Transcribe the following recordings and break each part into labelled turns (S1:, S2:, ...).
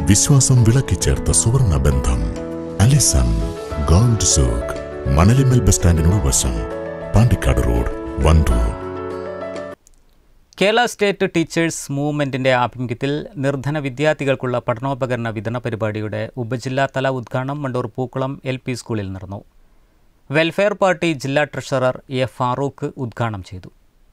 S1: വിശ്വാസം വിളക്കിച്ചേർത്ത സുവർണ ബന്ധം. Alison gold souk, Manalimal bus സ്റ്റാൻഡിനോട് വശം, Pandikkad road, Wandoor.
S2: Kerala state teachers മൂവ്മെൻറ്റിൻ്റെ ആഭിമുഖ്യത്തിൽ നിർധന വിദ്യാർത്ഥികൾക്കുള്ള പഠനോപകരണ വിതരണ പരിപാടിയുടെ ഉപജില്ലാതല ഉദ്ഘാടനം വണ്ടൂർ പൂക്കുളം LP സ്കൂളിൽ നടന്നു. വെൽഫെയർ പാർട്ടി ജില്ലാ ട്രഷറർ A. ഫാറൂഖ് ഉദ്ഘാടനം ചെയ്തു.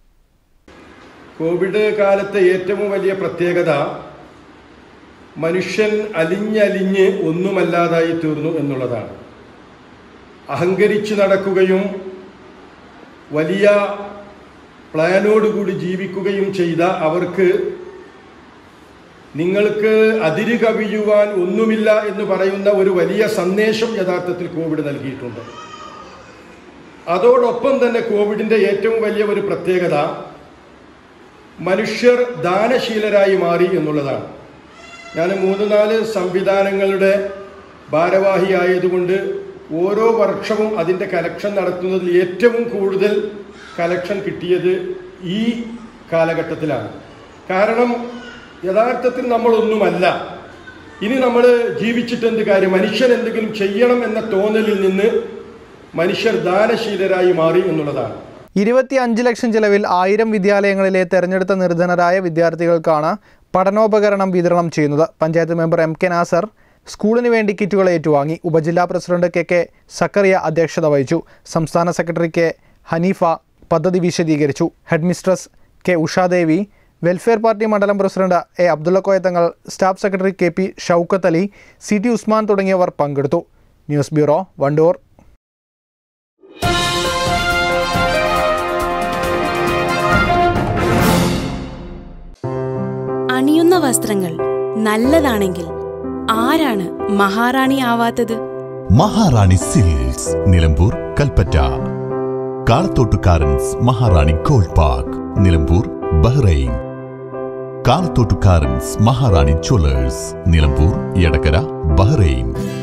S3: കോവിഡ് കാലത്തെ ഏറ്റവും വലിയ പ്രത്യേകത മനുഷ്യൻ അലിഞ്ഞലിഞ്ഞ് ഒന്നുമല്ലാതായി തീർന്നു എന്നുള്ളതാണ്. അഹങ്കരിച്ച് നടക്കുകയും വലിയ പ്ലാനോടുകൂടി ജീവിക്കുകയും ചെയ്ത അവർക്ക് നിങ്ങൾക്ക് അതിര് കവിയുവാൻ ഒന്നുമില്ല എന്ന് പറയുന്ന ഒരു വലിയ സന്ദേശം യഥാർത്ഥത്തിൽ കോവിഡ് നൽകിയിട്ടുണ്ട്. അതോടൊപ്പം തന്നെ കോവിഡിൻ്റെ ഏറ്റവും വലിയ ഒരു പ്രത്യേകത മനുഷ്യർ ദാനശീലരായി മാറി എന്നുള്ളതാണ്. ഞാൻ 3-4 സംവിധാനങ്ങളുടെ ഭാരവാഹിയായതുകൊണ്ട് ഓരോ വർഷവും അതിൻ്റെ കലക്ഷൻ നടത്തുന്നതിൽ ഏറ്റവും കൂടുതൽ കലക്ഷൻ കിട്ടിയത് ഈ കാലഘട്ടത്തിലാണ്. കാരണം യഥാർത്ഥത്തിൽ നമ്മളൊന്നുമല്ല, ഇനി നമ്മൾ ജീവിച്ചിട്ട് എന്ത് കാര്യം, മനുഷ്യൻ എന്തെങ്കിലും ചെയ്യണം എന്ന തോന്നലിൽ നിന്ന് മനുഷ്യർ ദാനശീലരായി മാറി എന്നുള്ളതാണ്.
S4: 25 ലക്ഷം ചെലവിൽ 1000 വിദ്യാലയങ്ങളിലെ തെരഞ്ഞെടുത്ത നിർധനരായ വിദ്യാർത്ഥികൾക്കാണ് പഠനോപകരണം വിതരണം ചെയ്യുന്നത്. പഞ്ചായത്ത് മെമ്പർ MK നാസർ സ്കൂളിന് വേണ്ടി കിറ്റുകൾ ഏറ്റുവാങ്ങി. ഉപജില്ലാ പ്രസിഡന്റ് KK സക്കറിയ അധ്യക്ഷത വഹിച്ചു. സംസ്ഥാന സെക്രട്ടറി K. ഹനീഫ പദ്ധതി വിശദീകരിച്ചു. Head mistress K. Ushadevi, welfare party മണ്ഡലം president A. Abdulla Koyathangal, staff secretary KP Shoukath Ali, CT Usman തുടങ്ങിയവർ പങ്കെടുത്തു. News bureau, Wandoor.
S5: അണിയുന്ന വസ്ത്രങ്ങൾ നല്ലതാണെങ്കിൽ ആരാണ് മഹാറാണി ആവാത്തത്?
S1: മഹാറാണി സിൽക്സ്, നിലമ്പൂർ, കൽപ്പറ്റ. കാളത്തോട്ടുകാരൻസ് Maharani gold park, Nilambur, Bahrain. കാളത്തോട്ടുകാരൻസ് മഹാറാണി ജ്വല്ലേഴ്സ്, നിലമ്പൂർ, എടക്കര, ബഹ്റൈൻ.